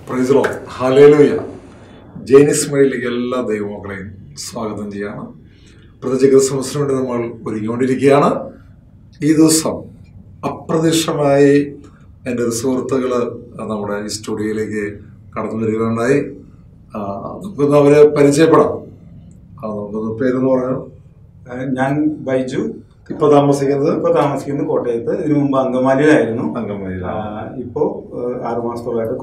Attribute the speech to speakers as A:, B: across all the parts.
A: Price the lord. Hallelujah. ജെയിനിസ് മഴയിലേക്ക് എല്ലാ ദൈവമക്കളെയും സ്വാഗതം ചെയ്യാണ്. പ്രത്യേകിച്ച് ക്രിസ്മസിന് വേണ്ടി നമ്മൾ ഒരുങ്ങിക്കൊണ്ടിരിക്കുകയാണ്. ഈ ദിവസം അപ്രതീക്ഷിതമായി എൻ്റെ ഒരു സുഹൃത്തുക്കൾ നമ്മുടെ ഈ സ്റ്റുഡിയോയിലേക്ക് കടന്നു വരികയുണ്ടായി. നമുക്കൊന്ന് അവരെ പരിചയപ്പെടാം. നമുക്കൊന്ന് പേരെന്ന് പറഞ്ഞു.
B: ഞാൻ ബൈജു.
A: ഇപ്പൊ താമസിക്കുന്നത്
B: കോട്ടയത്ത്. ഇതിനു മുമ്പ് അങ്കമാലിയിലായിരുന്നു. ഇപ്പോ 6 മാസത്തോളായിട്ട്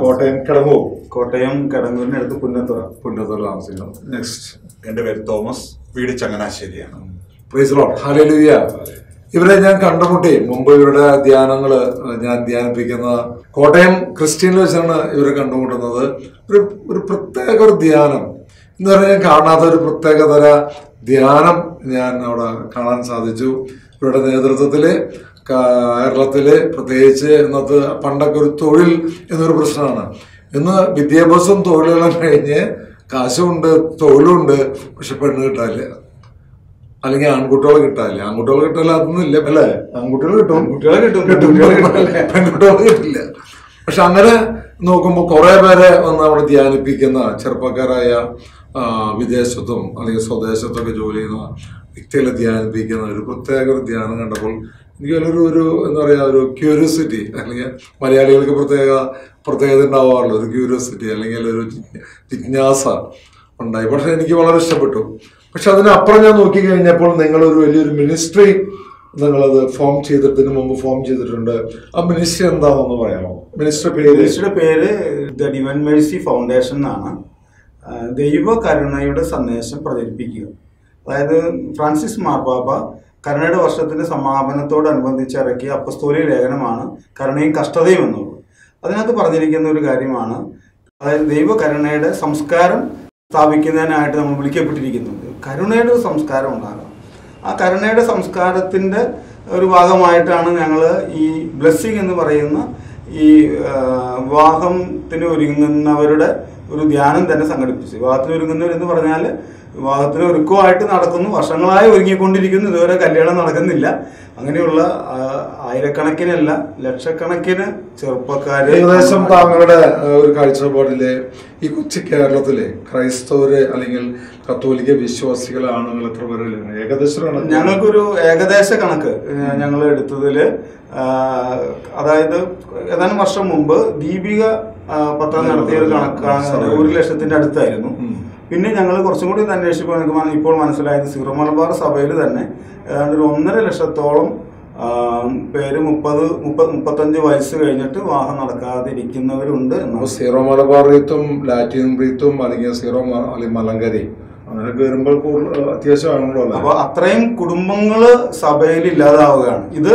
B: കോട്ടയം കിടങ്ങൂരിനടുത്ത് പുന്നത്തുറ
A: താമസിക്കുന്നു. നെക്സ്റ്റ്,
C: എൻ്റെ പേര് തോമസ്, വീട് ചങ്ങനാശ്ശേരിയാണ്.
A: Praise the lord. ഹല്ലേലൂയ. ഇവരെ ഞാൻ കണ്ടുമുട്ടി മുമ്പ്. ഇവരുടെ ധ്യാനങ്ങള് ഞാൻ ധ്യാനിപ്പിക്കുന്ന കോട്ടയം ക്രിസ്ത്യനിൽ വെച്ചാണ് ഇവരെ കണ്ടുമുട്ടുന്നത്. ഒരു പ്രത്യേക ഒരു ധ്യാനം എന്ന് പറഞ്ഞാൽ ഞാൻ കാണാത്ത ഒരു പ്രത്യേകതര ധ്യാനം ഞാൻ അവിടെ കാണാൻ സാധിച്ചു. ഇവരുടെ നേതൃത്വത്തില് കേരളത്തില് പ്രത്യേകിച്ച് ഇന്നത്തെ പണ്ടൊക്കെ ഒരു തൊഴിൽ എന്നൊരു പ്രശ്നമാണ്. ഇന്ന് വിദ്യാഭ്യാസവും തൊഴിലുകളും കഴിഞ്ഞ് കാശുമുണ്ട്, തൊഴിലുണ്ട്, പക്ഷെ പെണ്ണ് കിട്ടാനില്ല, അല്ലെങ്കിൽ ആൺകുട്ടികളെ കിട്ടാനില്ല. ആൺകുട്ടികളെ കിട്ടാനില്ല അല്ലേ? ആൺകുട്ടികൾ കിട്ടും, പെൺകുട്ടികളെ കിട്ടില്ല. പക്ഷെ അങ്ങനെ നോക്കുമ്പോൾ കുറെ പേരെ ഒന്ന് അവിടെ ധ്യാനിപ്പിക്കുന്ന ചെറുപ്പക്കാരായ വിദേശത്തും അല്ലെങ്കിൽ സ്വദേശത്തൊക്കെ ജോലി ചെയ്യുന്ന വ്യക്തികളെ ധ്യാനിപ്പിക്കുന്ന ഒരു പ്രത്യേക ഒരു ധ്യാനം കണ്ടപ്പോൾ എനിക്ക് ഒരു എന്താ പറയുക, ഒരു ക്യൂരിയോസിറ്റി, അല്ലെങ്കിൽ മലയാളികൾക്ക് പ്രത്യേകത ഉണ്ടാവാറുള്ളൂ, ഒരു ക്യൂരിയോസിറ്റി അല്ലെങ്കിൽ ഒരു ജിജ്ഞാസ ഉണ്ടായി. പക്ഷെ എനിക്ക് വളരെ ഇഷ്ടപ്പെട്ടു. പക്ഷെ അതിനപ്പുറം ഞാൻ നോക്കിക്കഴിഞ്ഞപ്പോൾ നിങ്ങളൊരു വലിയൊരു മിനിസ്ട്രി നിങ്ങളത് ഇതിനു മുമ്പ് ഫോം ചെയ്തിട്ടുണ്ട്. ആ മിനിസ്ട്രി എന്താണെന്ന് പറയാമോ?
B: മിനിസ്ട്രിയുടെ പേര് ദ ഡിവൈൻ മേഴ്സി ഫൗണ്ടേഷൻ എന്നാണ്. ദൈവകരുണയുടെ സന്ദേശം പ്രചരിപ്പിക്കുക. അതായത് ഫ്രാൻസിസ് മാർപ്പാപ്പ കരുണയുടെ വർഷത്തിന്റെ സമാപനത്തോടനുബന്ധിച്ച് ഇറക്കിയ അപ്പസ്തോലിക ലേഖനമാണ് കരുണയും കഷ്ടതയും എന്നുള്ളത്. അതിനകത്ത് പറഞ്ഞിരിക്കുന്ന ഒരു കാര്യമാണ്, അതായത് ദൈവകരുണയുടെ സംസ്കാരം സ്ഥാപിക്കുന്നതിനായിട്ട് നമ്മൾ വിളിക്കപ്പെട്ടിരിക്കുന്നുണ്ട്. കരുണയുടെ ഒരു സംസ്കാരം ഉണ്ടാകണം. ആ കരുണയുടെ സംസ്കാരത്തിൻ്റെ ഒരു ഭാഗമായിട്ടാണ് ഞങ്ങൾ ഈ ബ്ലെസ്സിങ് എന്ന് പറയുന്ന ഈ വിവാഹത്തിന് ഒരുങ്ങുന്നവരുടെ ഒരു ധ്യാനം തന്നെ സംഘടിപ്പിച്ചു. വിവാഹത്തിന് ഒരുങ്ങുന്നവരെന്ന് പറഞ്ഞാൽ വിവാഹത്തിന് ഒരുക്കമായിട്ട് നടക്കുന്നു, വർഷങ്ങളായി ഒരുങ്ങിക്കൊണ്ടിരിക്കുന്നു, ഇതുവരെ കല്യാണം നടക്കുന്നില്ല. അങ്ങനെയുള്ള ആയിരക്കണക്കിനല്ല ലക്ഷക്കണക്കിന് ചെറുപ്പക്കാര്.
A: ഏകദേശം താങ്കളുടെ ഒരു കാഴ്ചപ്പാടില് ഈ കൊച്ചി കേരളത്തിലെ ക്രൈസ്തവര് അല്ലെങ്കിൽ കത്തോലിക്ക വിശ്വാസികളെ ആണുങ്ങൾ എത്ര പേര്? ഏകദേശം
B: ഞങ്ങൾക്കൊരു ഏകദേശ കണക്ക് ഞങ്ങൾ എടുത്തതില്, അതായത് ഏതാനും വർഷം മുമ്പ് ദീപിക പത്രം നടത്തിയ ഒരു കണക്കാണ് 1,00,000 അടുത്തായിരുന്നു. പിന്നെ ഞങ്ങൾ കുറച്ചും കൂടി അന്വേഷിച്ചപ്പോൾ ഇപ്പോൾ മനസ്സിലായത് സീറോ മലബാർ സഭയിൽ തന്നെ ഏതാണ്ട് 1.5 ലക്ഷത്തോളം പേര് 30-35 വയസ്സ് കഴിഞ്ഞിട്ട് വിവാഹം നടക്കാതിരിക്കുന്നവരുണ്ട്.
A: സീറോ മലബാർ റീത്തും ലാറ്റിൻ റീത്തും അല്ലെങ്കിൽ സീറോ മലങ്കരി അങ്ങനെയൊക്കെ വരുമ്പോൾ അത്യാവശ്യമാണല്ലോ.
B: അപ്പൊ അത്രയും കുടുംബങ്ങള് സഭയിൽ ഇല്ലാതാവുകയാണ്. ഇത്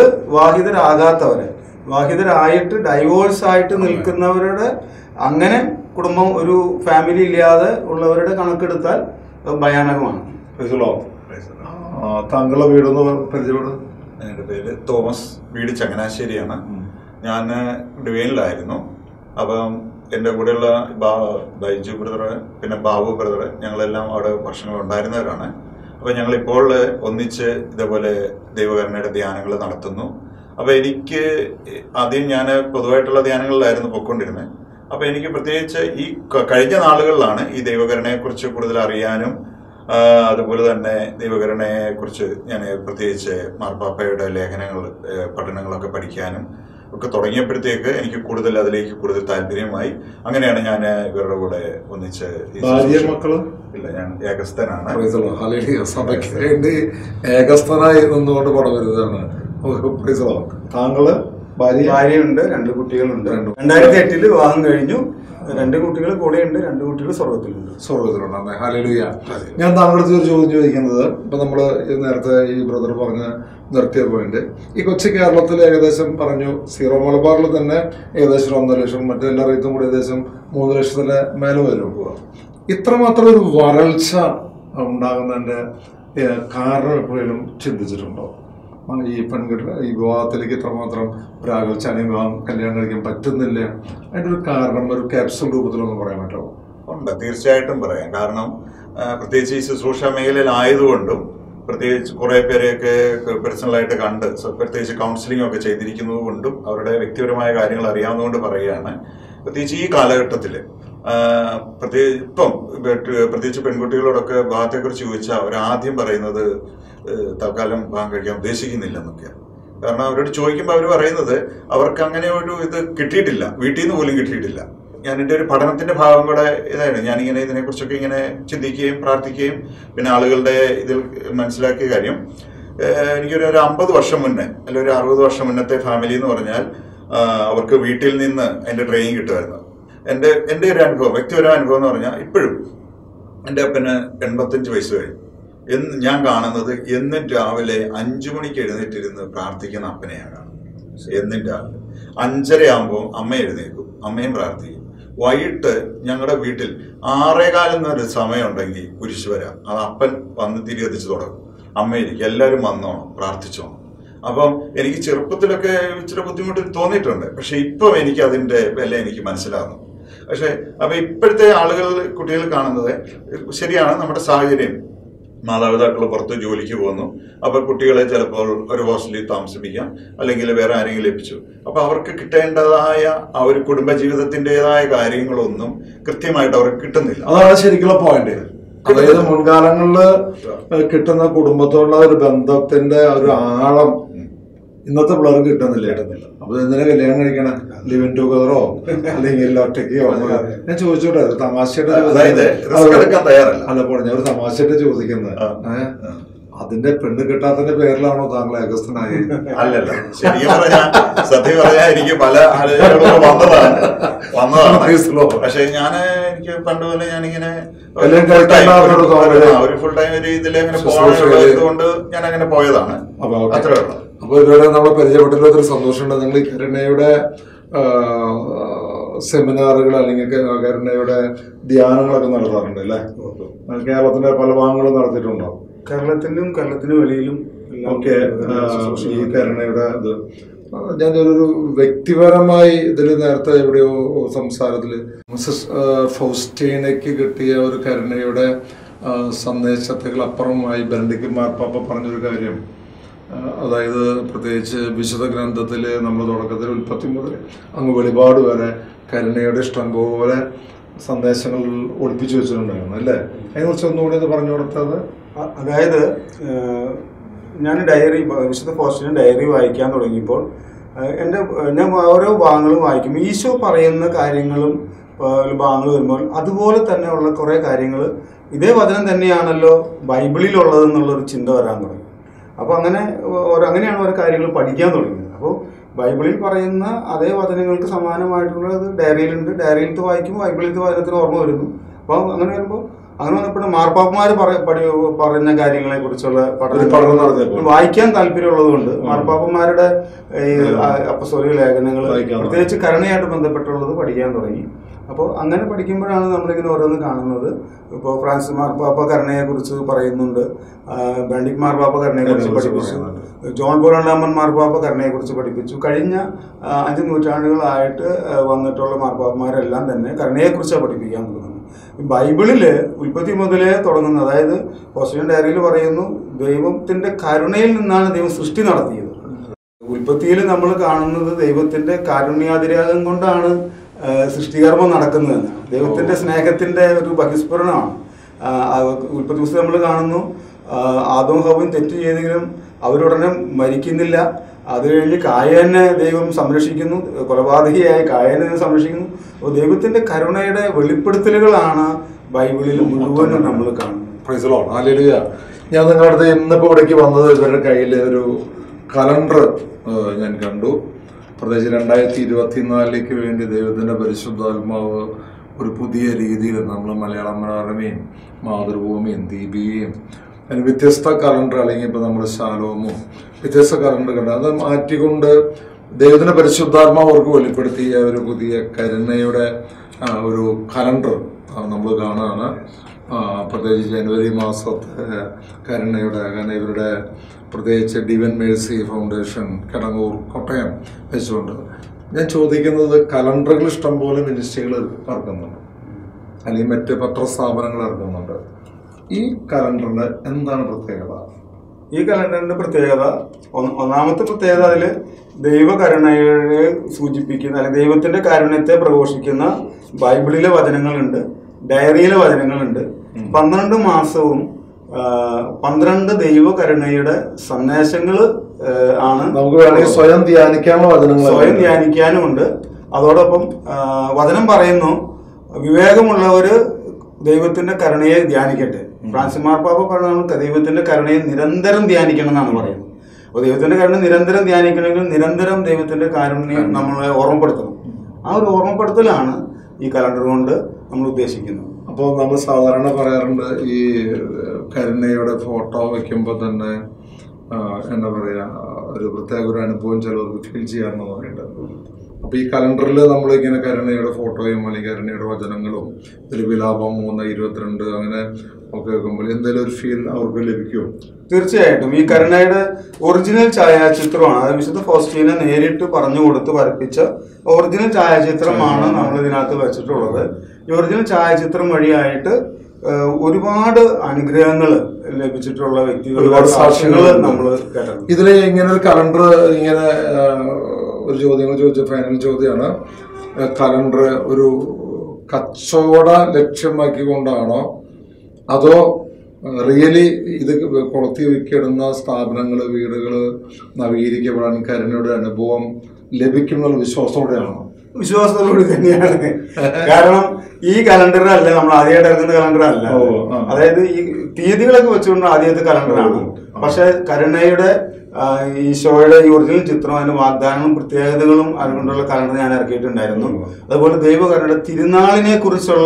B: വിവാഹിതരായിട്ട് ഡൈവോഴ്സ് ആയിട്ട് നിൽക്കുന്നവരുടെ, അങ്ങനെ കുടുംബം ഒരു ഫാമിലി ഇല്ലാതെ ഉള്ളവരുടെ കണക്കെടുത്താൽ ഭയാനകമാണ്.
A: താങ്കളുടെ വീടൊന്ന് പരിചയപ്പെടും.
C: എൻ്റെ പേര് തോമസ്, വീട് ചങ്ങനാശ്ശേരിയാണ്. ഞാൻ ഡിവൈനിലായിരുന്നു. അപ്പം എൻ്റെ കൂടെയുള്ള ബൈജു ബ്രദർ, പിന്നെ ബാബു ബ്രദർ, ഞങ്ങളെല്ലാം അവിടെ വർഷങ്ങൾ ഉണ്ടായിരുന്നവരാണ്. അപ്പം ഞങ്ങളിപ്പോൾ ഒന്നിച്ച് ഇതേപോലെ ദൈവകരുണയുടെ ധ്യാനങ്ങൾ നടത്തുന്നു. അപ്പം എനിക്ക് ആദ്യം ഞാൻ പൊതുവായിട്ടുള്ള ധ്യാനങ്ങളിലായിരുന്നു പൊയ്ക്കൊണ്ടിരുന്നത്. അപ്പം എനിക്ക് പ്രത്യേകിച്ച് ഈ കഴിഞ്ഞ നാളുകളിലാണ് ഈ ദൈവകരുണയെക്കുറിച്ച് കൂടുതൽ അറിയാനും അതുപോലെ തന്നെ ദൈവകരുണയെക്കുറിച്ച് ഞാൻ പ്രത്യേകിച്ച് മാർപ്പാപ്പയുടെ പഠനങ്ങളൊക്കെ പഠിക്കാനും ഒക്കെ തുടങ്ങിയപ്പോഴത്തേക്ക് എനിക്ക് അതിലേക്ക് കൂടുതൽ താല്പര്യമായി. അങ്ങനെയാണ് ഞാൻ ഇവരുടെ കൂടെ ഒന്നിച്ച്. ഇല്ല, ഞാൻ ഏകസ്ഥനാണ്.
A: ഏകസ്ഥനായി നിന്നുകൊണ്ട് പടവരുതാണ്. താങ്കള്?
B: ഭാര്യയുണ്ട്, 2 കുട്ടികളുണ്ട്. 2008 വിവാഹം കഴിഞ്ഞു. 2 കുട്ടികൾ കൂടെയുണ്ട്, 2 കുട്ടികൾ സ്വർഗത്തിലുണ്ട്.
A: ഹല്ലേലൂയ. ഞാൻ താങ്കളുടെ ഒരു ചോദ്യം ചോദിക്കുന്നത്, ഇപ്പൊ നമ്മള് നേരത്തെ ഈ ബ്രദർ പറഞ്ഞ് നിർത്തിയ പോയിന്റ്, ഈ കൊച്ചി കേരളത്തിൽ ഏകദേശം പറഞ്ഞു സീറോ മലബാറിൽ തന്നെ ഏകദേശം 1.5 ലക്ഷം, മറ്റെല്ലാ റേറ്റും കൂടി ഏകദേശം 3 ലക്ഷത്തിന് മേലെ വരും. ഇത്രമാത്രം ഒരു വരൾച്ച ഉണ്ടാകുന്നതിന്റെ കാരണം എപ്പോഴും ചിന്തിച്ചിട്ടുണ്ടോ? ഈ ഈ വിവാഹത്തിലേക്ക് ഇത്രമാത്രം ഒരാകൽച്ച, കല്യാണം കഴിക്കാൻ പറ്റുന്നില്ല, അതിൻ്റെ ഒരു കാരണം ഒരു ക്യാപ്സൂൾ രൂപത്തിലൊന്നും പറയാൻ പറ്റുമോ?
C: ഉണ്ട്, തീർച്ചയായിട്ടും പറയാം. കാരണം പ്രത്യേകിച്ച് ഈ ശുശ്രൂഷ മേഖലയിലായതുകൊണ്ടും പ്രത്യേകിച്ച് കുറേ പേരെയൊക്കെ പേഴ്സണലായിട്ട് പ്രത്യേകിച്ച് കൗൺസിലിംഗ് ഒക്കെ ചെയ്തിരിക്കുന്നത് കൊണ്ടും അവരുടെ വ്യക്തിപരമായ കാര്യങ്ങൾ അറിയാവുന്നതുകൊണ്ട് പറയുകയാണ്. പ്രത്യേകിച്ച് ഈ കാലഘട്ടത്തിൽ പ്രത്യേകിച്ച് പെൺകുട്ടികളോടൊക്കെ വിവാഹത്തെക്കുറിച്ച് ചോദിച്ചാൽ അവർ ആദ്യം പറയുന്നത് തൽക്കാലം വിവാഹം കഴിക്കാൻ ഉദ്ദേശിക്കുന്നില്ല എന്നൊക്കെയാണ്. കാരണം അവരോട് ചോദിക്കുമ്പോൾ അവർ പറയുന്നത് അവർക്ക് അങ്ങനെ ഒരു ഇത് കിട്ടിയിട്ടില്ല, വീട്ടിൽ നിന്ന് പോലും കിട്ടിയിട്ടില്ല. ഞാൻ എൻ്റെ ഒരു പഠനത്തിന്റെ ഭാഗം കൂടെ ഇതായിരുന്നു. ഞാനിങ്ങനെ ഇതിനെക്കുറിച്ചൊക്കെ ഇങ്ങനെ ചിന്തിക്കുകയും പ്രാർത്ഥിക്കുകയും പിന്നെ ആളുകളുടെ ഇതിൽ മനസ്സിലാക്കിയ കാര്യം, എനിക്കൊരു 50 വർഷം മുന്നേ അല്ല ഒരു 60 വർഷം മുന്നത്തെ ഫാമിലി എന്ന് പറഞ്ഞാൽ അവർക്ക് വീട്ടിൽ നിന്ന് അതിന്റെ ട്രെയിനിങ് കിട്ടുമായിരുന്നു. എൻ്റെ ഒരു അനുഭവം, വ്യക്തിപരമായ അനുഭവം എന്ന് പറഞ്ഞാൽ ഇപ്പോഴും എൻ്റെ അപ്പന് 85 വയസ്സ് കഴിഞ്ഞു. ഞാൻ കാണുന്നത് എന്നും രാവിലെ 5 മണിക്ക് എഴുന്നേറ്റിരുന്ന് പ്രാർത്ഥിക്കുന്ന അപ്പനെയാണ് കാണുന്നത്. എന്നും രാവിലെ 5:30 ആകുമ്പോൾ അമ്മ എഴുന്നേൽക്കും, അമ്മയും പ്രാർത്ഥിക്കും. വൈകിട്ട് ഞങ്ങളുടെ വീട്ടിൽ 6:15 എന്നൊരു സമയം ഉണ്ടെങ്കിൽ കുരിശ് വരാം, അത് അപ്പൻ വന്ന് തിരികെത്തിച്ച് തുടങ്ങും. അമ്മയിരിക്കും, എല്ലാവരും വന്നോണം, പ്രാർത്ഥിച്ചോണം. അപ്പം എനിക്ക് ചെറുപ്പത്തിലൊക്കെ ഇച്ചിരി ബുദ്ധിമുട്ട് തോന്നിയിട്ടുണ്ട്. പക്ഷെ ഇപ്പം എനിക്ക് അതിൻ്റെ വില എനിക്ക് മനസ്സിലാകുന്നു. പക്ഷെ അപ്പൊ ഇപ്പോഴത്തെ ആളുകൾ കുട്ടികൾ കാണുന്നത് ശരിയാണ്, നമ്മുടെ സാഹചര്യം, മാതാപിതാക്കൾ പുറത്ത് ജോലിക്ക് പോകുന്നു, അപ്പൊ കുട്ടികളെ ചിലപ്പോൾ ഒരു ഹോസ്റ്റലിൽ താമസിപ്പിക്കാം, അല്ലെങ്കിൽ വേറെ ആരെങ്കിലും ലഭിച്ചു. അപ്പൊ അവർക്ക് കിട്ടേണ്ടതായ ആ ഒരു കുടുംബജീവിതത്തിൻ്റെതായ കാര്യങ്ങളൊന്നും കൃത്യമായിട്ട് അവർക്ക് കിട്ടുന്നില്ല.
A: അതാണ് ശരിക്കുള്ള പോയിന്റ്. അതായത് മുൻകാലങ്ങളില് കിട്ടുന്ന കുടുംബത്തോടുള്ള ഒരു ബന്ധത്തിന്റെ ഒരു ആഴം ഇന്നത്തെ പിള്ളേർക്ക് കിട്ടുന്നില്ല. അപ്പൊ എന്തിനാ കല്യാണം കഴിക്കണം? ലിവ് ഇൻ ടുഗദറോ അല്ലെങ്കിൽ ഒറ്റയ്ക്കോ? ഞാൻ ചോദിച്ചോട്ടെ, തമാശയുടെ
C: തയ്യാറല്ല.
A: അല്ല, ഞാൻ ഒരു തമാശയുടെ ചോദിക്കുന്നത്, അതിന്റെ പെണ്ണ് കിട്ടാത്തതിന്റെ പേരിലാണോ താങ്കൾ അഗസ്തനായി?
C: അല്ലല്ല, ശരിക്കും പറഞ്ഞാൽ സത്യം പറഞ്ഞാൽ എനിക്ക് പല ആലോചനകളും വന്നതാണ്. പക്ഷെ എനിക്ക് പണ്ട് പോലെ ഞാനിങ്ങനെ ഒരു ഫുൾ ടൈം ഒരു ഇതിലെങ്ങനെ പോകാനുള്ളതുകൊണ്ട് ഞാൻ അങ്ങനെ പോയതാണ്. അത്രേ ഉള്ളൂ.
A: അപ്പൊ ഇതുവരെ നമ്മളെ പരിചയപ്പെട്ടില്ല, ഒത്തിരി സന്തോഷമുണ്ട്. നിങ്ങൾ ഈ കരുണയുടെ സെമിനാറുകൾ അല്ലെങ്കിൽ കരുണയുടെ ധ്യാനങ്ങളൊക്കെ നടത്താറുണ്ട് അല്ലേ? കേരളത്തിന്റെ പല ഭാഗങ്ങളും നടത്തിയിട്ടുണ്ടോ?
B: കേരളത്തിന് വെളിയിലും
A: ഒക്കെ ഈ കരുണയുടെ ഇത് ഞാനൊരു വ്യക്തിപരമായി ഇതിൽ നേരത്തെ എവിടെയോ സംസാരത്തില് മിസസ് ഫൗസ്റ്റീനയ്ക്ക് കിട്ടിയ ഒരു കരുണയുടെ സന്ദേശത്തെക്കാളപ്പുറമായി ബെനഡിക്ട് മാർപ്പാപ്പ പറഞ്ഞൊരു കാര്യം, അതായത് പ്രത്യേകിച്ച് വിശുദ്ധ ഗ്രന്ഥത്തിൽ നമ്മൾ തുടക്കത്തിൽ ഉൽപ്പത്തി മുതൽ അങ്ങ് വെളിപാട് വരെ കരുണയുടെ ഇഷ്ടം പോലെ സന്ദേശങ്ങൾ ഒളിപ്പിച്ചു വെച്ചിട്ടുണ്ടായിരുന്നു അല്ലേ? അതിനെക്കുറിച്ച് ഒന്നുകൂടി ഒന്ന് പറഞ്ഞു കൊടുത്തത്.
B: അതായത് ഞാൻ വിശുദ്ധ ഫൗസ്റ്റീന ഡയറി വായിക്കാൻ തുടങ്ങിയപ്പോൾ ഞാൻ ഓരോ ഭാഗങ്ങളും വായിക്കും. ഈശോ പറയുന്ന കാര്യങ്ങളും ഭാഗങ്ങൾ വരുമ്പോൾ അതുപോലെ തന്നെയുള്ള കുറേ കാര്യങ്ങൾ ഇതേ വചനം തന്നെയാണല്ലോ ബൈബിളിലുള്ളതെന്നുള്ളൊരു ചിന്ത വരാൻ തുടങ്ങി. അപ്പോൾ അങ്ങനെയാണ് ഓരോ കാര്യങ്ങൾ പഠിക്കാൻ തുടങ്ങിയത്. അപ്പോൾ ബൈബിളിൽ പറയുന്ന അതേ വചനങ്ങൾക്ക് സമാനമായിട്ടുള്ളത് ഡയറിയിലുണ്ട്. ഡയറിയിലത്തെ വായിക്കുമ്പോൾ ബൈബിളിലത്തെ വചനത്തിന് ഓർമ്മ വരുന്നു. അപ്പോൾ അങ്ങനെ വന്നപ്പോൾ മാർപ്പാപ്പന്മാർ പറഞ്ഞ കാര്യങ്ങളെ കുറിച്ചുള്ള പഠനം വായിക്കാൻ താല്പര്യമുള്ളത് കൊണ്ട് മാർപ്പാപ്പന്മാരുടെ ഈ അപ്പസ്തോലിക ലേഖനങ്ങൾ പ്രത്യേകിച്ച് കരുണയായിട്ട് ബന്ധപ്പെട്ടുള്ളത് പഠിക്കാൻ തുടങ്ങി. അപ്പോൾ അങ്ങനെ പഠിക്കുമ്പോഴാണ് നമ്മളിങ്ങനെ ഓരോന്ന് കാണുന്നത്. ഇപ്പോൾ ഫ്രാൻസിസ് മാർപ്പാപ്പ കരുണയെക്കുറിച്ച് പറയുന്നുണ്ട്, ബെനഡിക്ട് മാർപ്പാപ്പ കരുണയെക്കുറിച്ച് പഠിപ്പിച്ചു, ജോൺ പോൾ രണ്ടാമൻ മാർപ്പാപ്പ കരുണയെക്കുറിച്ച് പഠിപ്പിച്ചു. കഴിഞ്ഞ 5 നൂറ്റാണ്ടുകളായിട്ട് വന്നിട്ടുള്ള മാർപ്പാപ്പന്മാരെല്ലാം തന്നെ കരുണയെക്കുറിച്ചാണ് പഠിപ്പിക്കാൻ തുടങ്ങുന്നത്. ബൈബിളിൽ ഉൽപ്പത്തി മുതലേ തുടങ്ങുന്ന, അതായത് ഫൗസ്റ്റീന ഡയറിയിൽ പറയുന്നു ദൈവത്തിന്റെ കരുണയിൽ നിന്നാണ് ദൈവം സൃഷ്ടി നടത്തിയത്. ഉൽപ്പത്തിയിൽ നമ്മൾ കാണുന്നത് ദൈവത്തിന്റെ കാരുണ്യാതിരാഗം കൊണ്ടാണ് സൃഷ്ടികർമ്മം നടക്കുന്നതെന്ന്, ദൈവത്തിന്റെ സ്നേഹത്തിന്റെ ഒരു ബഹിസ്ഫുരണമാണ്. ഉൽപ്പത്തി പുസ്തകം നമ്മൾ കാണുന്നു, ആദവും ഹവ്വയും തെറ്റ് ചെയ്തെങ്കിലും അവരുടനെ മരിക്കുന്നില്ല. അത് കഴിഞ്ഞ് കായേനെ ദൈവം സംരക്ഷിക്കുന്നു, കൊലപാതകിയായ കായേനെ ദൈവം സംരക്ഷിക്കുന്നു. അപ്പോൾ ദൈവത്തിന്റെ കരുണയുടെ വെളിപ്പെടുത്തലുകളാണ് ബൈബിളിൽ മുഴുവനും നമ്മൾ കാണുന്നത്.
A: ഞാൻ നിങ്ങളുടെ അടുത്ത് ഇന്നിപ്പോൾ ഇവിടേക്ക് വന്നത് ഇവരുടെ കയ്യിൽ ഒരു കലണ്ടർ ഞാൻ കണ്ടു. പ്രത്യേകിച്ച് 2024 വേണ്ടി ദൈവത്തിന്റെ പരിശുദ്ധാത്മാവ് ഒരു പുതിയ രീതിയിൽ നമ്മൾ മലയാള മനോരമയും മാതൃഭൂമിയും ദീപികയും അതിന് വ്യത്യസ്ത കലണ്ടർ, അല്ലെങ്കിൽ ഇപ്പോൾ നമ്മുടെ ശാലോമോ വ്യത്യസ്ത കലണ്ടർ കണ്ട് അത് മാറ്റിക്കൊണ്ട് ദൈവത്തിന്റെ പരിശുദ്ധാത്മാവ് അവർക്ക് വെളിപ്പെടുത്തിയ ഒരു പുതിയ കരുണയുടെ ഒരു കലണ്ടർ നമ്മൾ കാണുകയാണ്. പ്രത്യേകിച്ച് ജനുവരി മാസത്തെ കരുണയുടെ അങ്ങനെ ഇവരുടെ പ്രത്യേകിച്ച് divine mercy foundation Kidangoor Kottayam വെച്ചുകൊണ്ട് ഞാൻ ചോദിക്കുന്നത്, കലണ്ടറുകൾ ഇഷ്ടംപോലെ മിനിസ്ട്രികൾ ഇറക്കുന്നുണ്ട്, അല്ലെങ്കിൽ മറ്റ് പത്രസ്ഥാപനങ്ങൾ ഇറക്കുന്നുണ്ട്. ഈ കലണ്ടറിന് എന്താണ് പ്രത്യേകത?
B: ഈ കലണ്ടറിന്റെ പ്രത്യേകത, ഒന്നാമത്തെ പ്രത്യേകത അതിൽ ദൈവകരുണയെ സൂചിപ്പിക്കുന്ന അല്ലെങ്കിൽ ദൈവത്തിന്റെ കാരുണ്യത്തെ പ്രഘോഷിക്കുന്ന ബൈബിളിലെ വചനങ്ങളുണ്ട്, ഡയറിയിലെ വചനങ്ങളുണ്ട്. 12 മാസവും 12 ദൈവകരുണയുടെ സന്ദേശങ്ങൾ ആണ്
A: നമുക്ക് വേണമെങ്കിൽ സ്വയം ധ്യാനിക്കാനുള്ള വചനങ്ങൾ,
B: സ്വയം ധ്യാനിക്കാനുമുണ്ട്. അതോടൊപ്പം വചനം പറയുന്നു, വിവേകമുള്ളവര് ദൈവത്തിന്റെ കരുണയെ ധ്യാനിക്കട്ടെ. ഫ്രാൻസിസ് മാർപ്പാപ്പ പറഞ്ഞ ദൈവത്തിന്റെ കരുണയെ നിരന്തരം ധ്യാനിക്കണം എന്നാണ് പറയുന്നത്. അപ്പോൾ ദൈവത്തിന്റെ കരുണ നിരന്തരം ധ്യാനിക്കണമെങ്കിൽ നിരന്തരം ദൈവത്തിന്റെ കാരുണ്യം നമ്മളെ ഓർമ്മപ്പെടുത്തണം. ആ ഒരു ഓർമ്മപ്പെടുത്തലാണ് ഈ കലണ്ടർ കൊണ്ട് നമ്മൾ ഉദ്ദേശിക്കുന്നത്.
A: അപ്പോൾ നമ്മൾ സാധാരണ പറയാറുണ്ട്, ഈ കരുണയുടെ ഫോട്ടോ വയ്ക്കുമ്പോൾ തന്നെ എന്താ പറയുക, ഒരു പ്രത്യേക ഒരു അനുഭവം ചിലവർക്ക് ഫീൽ ചെയ്യാമെന്ന് പറയുന്നുണ്ട്. അപ്പോൾ ഈ കലണ്ടറിൽ നമ്മളിങ്ങനെ കരുണയുടെ ഫോട്ടോയും അല്ലെങ്കിൽ കരുണയുടെ വചനങ്ങളും ഇതിൽ വിലാപം 3:22 അങ്ങനെ ഒക്കെ വെക്കുമ്പോൾ എന്തെങ്കിലും ഒരു ഫീൽ അവർക്ക് ലഭിക്കുമോ?
B: തീർച്ചയായിട്ടും. ഈ കരുണയുടെ ഒറിജിനൽ ഛായാചിത്രമാണ്, അത് വിശുദ്ധ ഫൗസ്റ്റീന നേരിട്ട് പറഞ്ഞു കൊടുത്ത് വരപ്പിച്ച ഒറിജിനൽ ഛായാചിത്രമാണ് നമ്മൾ ഇതിനകത്ത് വെച്ചിട്ടുള്ളത്. ഈ ഒറിജിനൽ ഛായാചിത്രം വഴിയായിട്ട് ഒരുപാട് അനുഗ്രഹങ്ങൾ ലഭിച്ചിട്ടുള്ള വ്യക്തികളുടെ സാക്ഷ്യങ്ങൾ നമ്മൾ കേട്ടത്.
A: ഇതിൽ ഇങ്ങനെ ഒരു കലണ്ടർ ഇങ്ങനെ ഒരു ചോദ്യങ്ങൾ ചോദിച്ച ഫൈനൽ ചോദ്യമാണ്, കലണ്ടർ ഒരു കച്ചവട ലക്ഷ്യമാക്കിക്കൊണ്ടാണോ അതോ റിയലി ഇത് കൊളുത്തി വെക്കിടുന്ന സ്ഥാപനങ്ങൾ, വീടുകൾ നവീകരിക്കപ്പെടാൻ കരുണയുടെ അനുഭവം ലഭിക്കുന്നുള്ള വിശ്വാസത്തോടെയാണോ?
B: വിശ്വാസത്തോടുകൂടി തന്നെയാണ്. കാരണം ഈ കലണ്ടർ അല്ല നമ്മൾ ആദ്യമായിട്ട് ഇറങ്ങുന്ന കലണ്ടർ അല്ല. അതായത് ഈ തീയതികളൊക്കെ വെച്ചുകൊണ്ട് ആദ്യത്തെ കലണ്ടറാണ്. പക്ഷെ കരുണയുടെ ഈശോയുടെ ഈ ഒറിജിനൽ ചിത്രം, അതിന്റെ വാഗ്ദാനങ്ങളും പ്രത്യേകതകളും അതുകൊണ്ടുള്ള കലണ്ടർ ഞാൻ ഇറക്കിയിട്ടുണ്ടായിരുന്നു. അതുപോലെ ദൈവകരുണയുടെ തിരുനാളിനെ കുറിച്ചുള്ള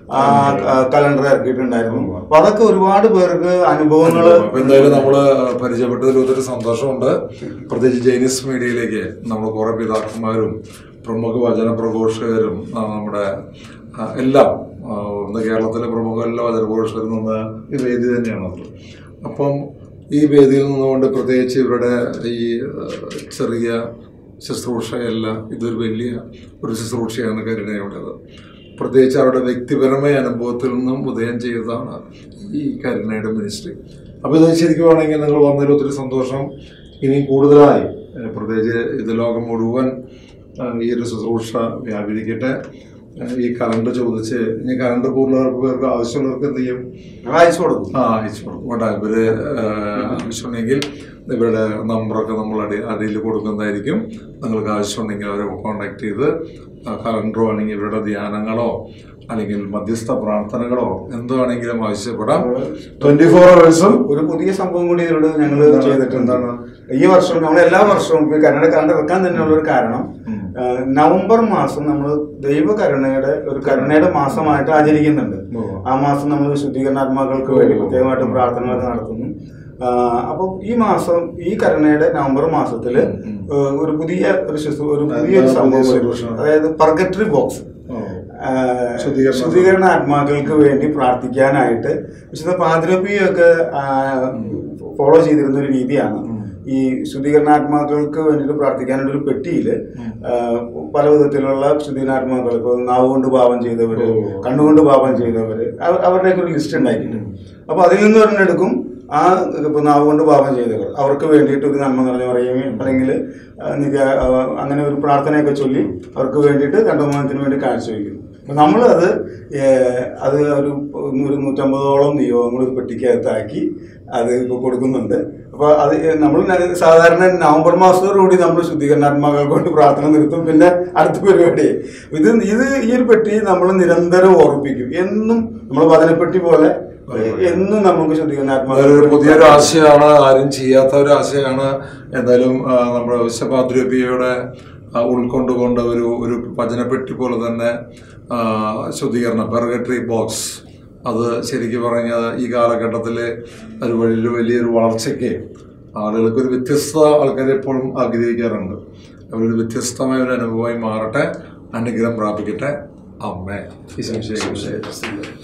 B: കലണ്ടർ ഇറക്കിയിട്ടുണ്ടായിരുന്നു. അപ്പൊ അതൊക്കെ ഒരുപാട് പേർക്ക് അനുഭവങ്ങൾ.
A: എന്തായാലും നമ്മള് പരിചയപ്പെട്ടതിൽ ഒത്തിരി സന്തോഷമുണ്ട്. പ്രത്യേകിച്ച് ജൈനിസ് മീഡിയയിലേക്ക് നമ്മൾ കുറെ പിതാക്കന്മാരും പ്രമുഖ വചന പ്രഘോഷകരും നമ്മുടെ എല്ലാം കേരളത്തിലെ പ്രമുഖ എല്ലാ വചന പ്രഘോഷകരും നിന്ന് ഈ വേദി തന്നെയാണത്. അപ്പം ഈ വേദിയിൽ നിന്നുകൊണ്ട് പ്രത്യേകിച്ച് ഇവരുടെ ഈ ചെറിയ ശുശ്രൂഷയല്ല, ഇതൊരു വലിയ ഒരു ശുശ്രൂഷയാണ് കരുണയുടേത്. പ്രത്യേകിച്ച് അവരുടെ വ്യക്തിപരമായ അനുഭവത്തിൽ നിന്നും ഉദയം ചെയ്തതാണ് ഈ കരുണയുടെ മിനിസ്ട്രി. അപ്പോൾ ഇത് ശരിക്കും വേണമെങ്കിൽ നിങ്ങൾ വന്നതിൽ ഒത്തിരി സന്തോഷം. ഇനിയും കൂടുതലായി പ്രത്യേകിച്ച് ഇത് ലോകം മുഴുവൻ ഈ ഒരു ശുശ്രൂഷ വ്യാപിരിക്കട്ടെ. ഈ കലണ്ടർ ചോദിച്ച് ഇനി കലണ്ടർ കൂടുതൽ പേർക്ക് ആവശ്യമുള്ളവർക്ക് എന്ത് ചെയ്യും?
B: അയച്ചു കൊടുക്കും.
A: അയച്ചു കൊടുക്കും. വേണ്ട, ഇവര് ആവശ്യമുണ്ടെങ്കിൽ ഇവരുടെ നമ്പറൊക്കെ നമ്മൾ അടിയിൽ കൊടുക്കുന്നതായിരിക്കും. നിങ്ങൾക്ക് ആവശ്യമുണ്ടെങ്കിൽ അവരെ കോൺടാക്ട് ചെയ്ത് കലണ്ടറോ അല്ലെങ്കിൽ ഇവരുടെ ധ്യാനങ്ങളോ അല്ലെങ്കിൽ മധ്യസ്ഥ പ്രാർത്ഥനകളോ എന്താണെങ്കിലും ആവശ്യപ്പെടാം. 24 hours.
B: ഒരു പുതിയ സംഭവം കൂടി ഇതിലൂടെ ഞങ്ങൾ ചെയ്തിട്ടുണ്ടാണ്. ഈ വർഷം നമ്മൾ എല്ലാ വർഷവും കന്നഡ കലണ്ടർ വെക്കാൻ തന്നെയുള്ള ഒരു കാരണം, നവംബർ മാസം നമ്മൾ ദൈവകരുണയുടെ ഒരു കരുണയുടെ മാസമായിട്ട് ആചരിക്കുന്നുണ്ട്. ആ മാസം നമ്മൾ ശുദ്ധീകരണാത്മാക്കൾക്ക് വേണ്ടി പ്രത്യേകമായിട്ട് പ്രാർത്ഥനകളൊക്കെ നടത്തുന്നു. അപ്പൊ ഈ മാസം ഈ കരുണയുടെ നവംബർ മാസത്തില് ഒരു പുതിയൊരു സംഭവം, അതായത് പർഗറ്ററി ബോക്സ്, ശുദ്ധീകരണ ആത്മാക്കൾക്ക് വേണ്ടി പ്രാർത്ഥിക്കാനായിട്ട് വിശുദ്ധ പാദ്രിയൊക്കെ ഫോളോ ചെയ്തിരുന്ന ഒരു രീതിയാണ്. ഈ ശുദ്ധീകരണാത്മാക്കൾക്ക് വേണ്ടിയിട്ട് പ്രാർത്ഥിക്കാനായിട്ട് ഒരു പെട്ടിയില് പല വിധത്തിലുള്ള ശുദ്ധീകരണാത്മാക്കൾ, ഇപ്പൊ നാവ് കൊണ്ട് പാപം ചെയ്തവര്, കണ്ണുകൊണ്ട് പാപം ചെയ്തവര്, അവരുടെയൊക്കെ ഒരു ലിസ്റ്റ് ഉണ്ടാക്കിയിട്ടുണ്ട്. അപ്പൊ അതിൽ നിന്ന് ഒരെണ്ണെടുക്കും. ആ ഇപ്പൊ നാവ് കൊണ്ട് പാപം ചെയ്തവർ അവർക്ക് വേണ്ടിയിട്ട് ഒരു നന്മ നിറഞ്ഞു പറയുകയും അല്ലെങ്കിൽ അങ്ങനെ ഒരു പ്രാർത്ഥനയൊക്കെ ചൊല്ലി അവർക്ക് വേണ്ടിയിട്ട് കണ്ടമാനത്തിന് വേണ്ടി കാഴ്ചവെക്കുന്നു. അപ്പൊ നമ്മളത് ഒരു 150ഓളം നിയോഗങ്ങൾ ഒരു പെട്ടിക്കകത്താക്കി അത് ഇപ്പോൾ കൊടുക്കുന്നുണ്ട്. അപ്പൊ അത് നമ്മൾ സാധാരണ നവംബർ മാസത്തോടുകൂടി നമ്മൾ ശുദ്ധീകരണാത്മാക്കൾക്ക് കൊണ്ട് പ്രാർത്ഥന നിർത്തും. പിന്നെ അടുത്ത പരിപാടി ഈ ഒരു പെട്ടി നമ്മൾ നിരന്തരം ഓർമ്മിപ്പിക്കും. എന്നും നമ്മൾ വചനപ്പെട്ടി പോലെ എന്നും നമുക്ക് ശുദ്ധീകരണാത്മാക്കൾ
A: പുതിയൊരു ആശയമാണ്, ആരും ചെയ്യാത്ത ഒരു ആശയമാണ്. എന്തായാലും നമ്മുടെ വിശ്വപാദ്രിയുടെ ഉൾക്കൊണ്ടുകൊണ്ട് ഒരു വചനപ്പെട്ടി പോലെ തന്നെ ശുദ്ധീകരണം പെർഗട്ടറി ബോക്സ്, അത് ശരിക്കും പറഞ്ഞാൽ ഈ കാലഘട്ടത്തിൽ ഒരു വലിയൊരു വളർച്ചയ്ക്ക് ആളുകൾക്ക് ഒരു വ്യത്യസ്ത ആൾക്കാർ എപ്പോഴും ആഗ്രഹിക്കാറുണ്ട്. അവരൊരു വ്യത്യസ്തമായ ഒരു അനുഭവമായി മാറട്ടെ, അനുഗ്രഹം പ്രാപിക്കട്ടെ. അമ്മേ.